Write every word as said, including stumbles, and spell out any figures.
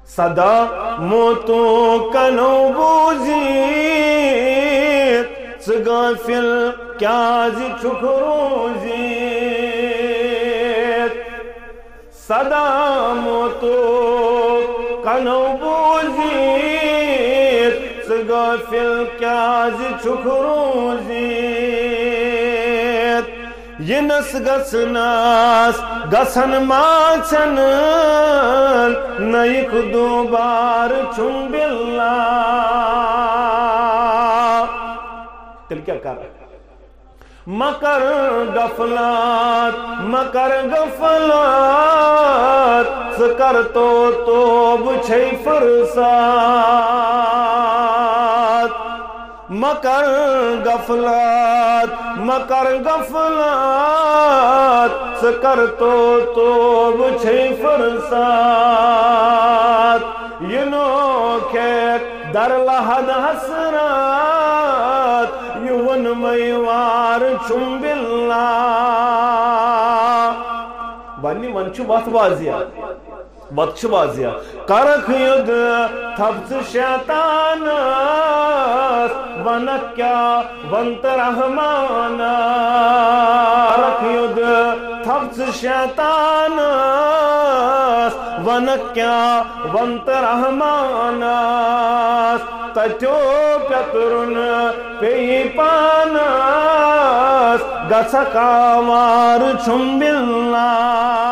صدا موتو کنو بوزیت غافل کیازِ چھک روزیت صدا موتو کنو بوزیت غافل کیازِ چھک روزیت ینس گسناس گسن ماچن نیک دوبار چھن باللہ تل کیا کر مکر غفلات مکر غفلات سکر تو توب چھے فرسات مکر غفلات مکر غفلات سکر تو توب چھے فرسات ینو کھیک در لحد حسرات یون میوار چھم باللہ بانی منچو بات بازیا بات چھو بازیا کرک ید تھبت شیطان ونکیا ونت رحمان کرک ید تھبت شیطان ونکیا ونت رحمان تچو پترن پی پانس گسکاوار چھم باللہ